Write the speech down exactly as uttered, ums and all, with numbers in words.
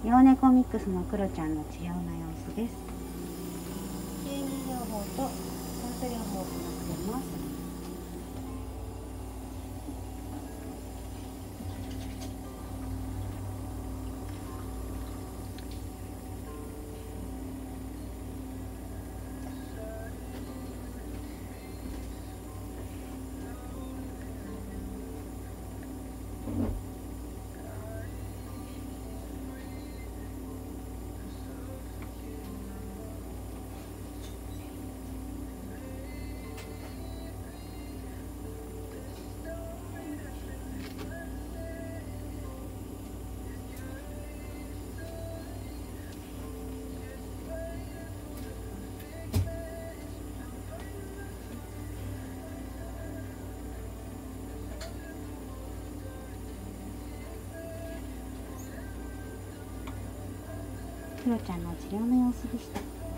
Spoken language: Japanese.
洋猫ミックスのクロちゃんの治療の様子です。吸引療法と酸素療法を行っています。クロちゃんの治療の様子でした。